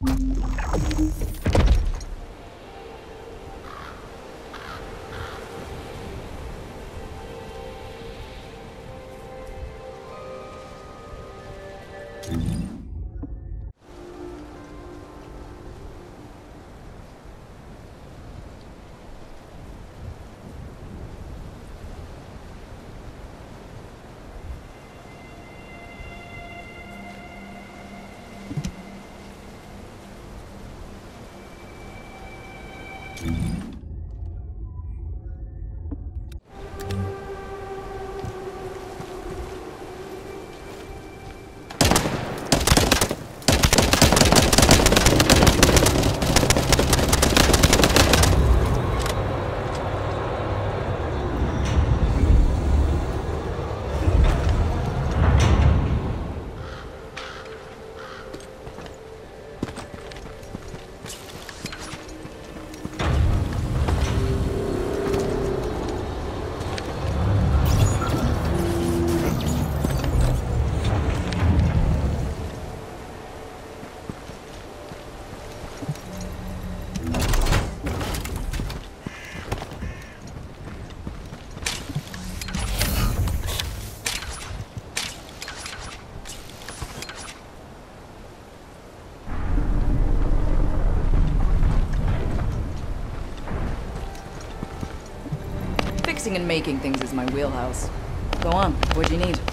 Fixing and making things is my wheelhouse. Go on, what do you need?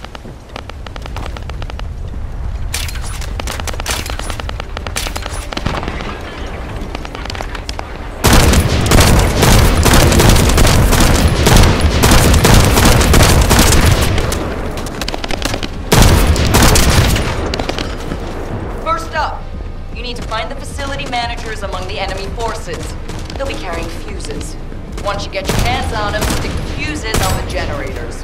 First up, you need to find the facility managers among the enemy forces. They'll be carrying fuses. Once you get your hands on them, stick the fuses on the generators.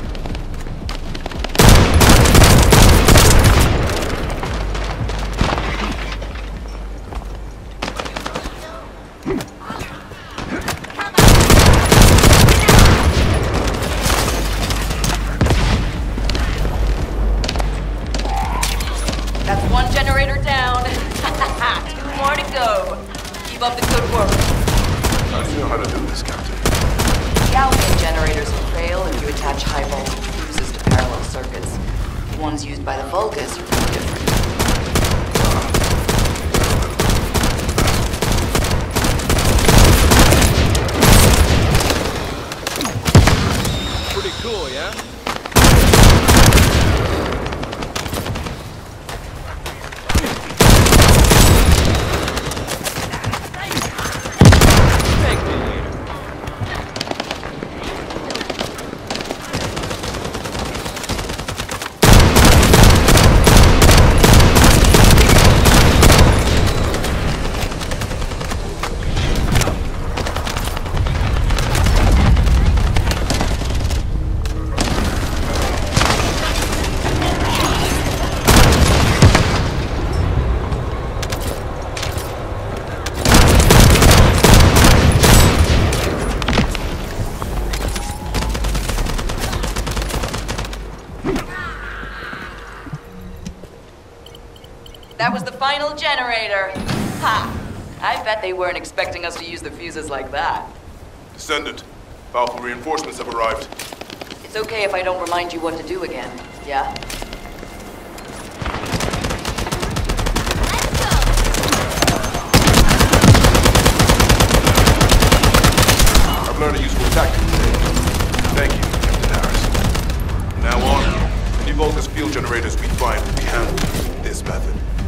That's one generator down. 2 more to go. Keep up the good work. How do you know how to do this, Captain? Gallium generators will fail if you attach high-voltage fuses to parallel circuits. The ones used by the Vulgus are no different. Pretty cool, yeah? Thank me later. That was the final generator. Ha! I bet they weren't expecting us to use the fuses like that. Descendant, powerful reinforcements have arrived. It's okay if I don't remind you what to do again, yeah? I've learned a useful tactic today. Thank you, Captain Harris. From now on, any Vulgus field generators we find will be handled using this method.